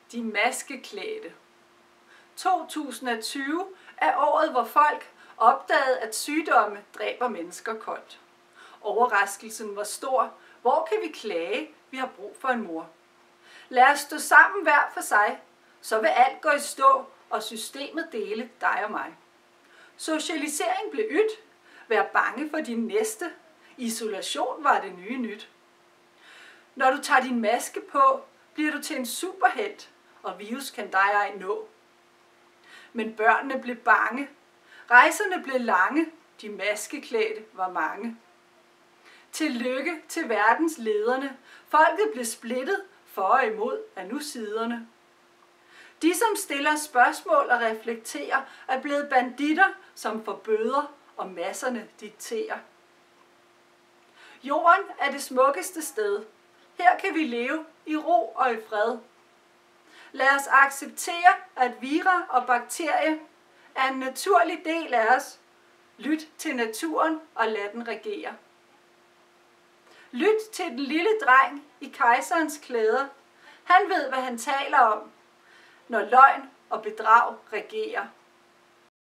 De maskeklædte. 2020 er året, hvor folk opdagede, at sygdomme dræber mennesker koldt. Overraskelsen var stor. Hvor kan vi klage? Vi har brug for en mor. Lad os stå sammen hver for sig, så vil alt gå i stå, og systemet dele dig og mig. Socialisering blev ydt. Vær bange for din næste. Isolation var det nye nyt. Når du tager din maske på, bliver du til en superhelt, og virus kan dig ej nå. Men børnene blev bange. Rejserne blev lange. De maskeklædte var mange. Tillykke til verdens lederne. Folket blev splittet for og imod af nu siderne. De, som stiller spørgsmål og reflekterer, er blevet banditter, som får bøder, og masserne dikterer. Jorden er det smukkeste sted. Her kan vi leve i ro og i fred. Lad os acceptere, at vira og bakterier er en naturlig del af os. Lyt til naturen og lad den regere. Lyt til den lille dreng i kejserens klæder. Han ved, hvad han taler om, når løgn og bedrag regerer.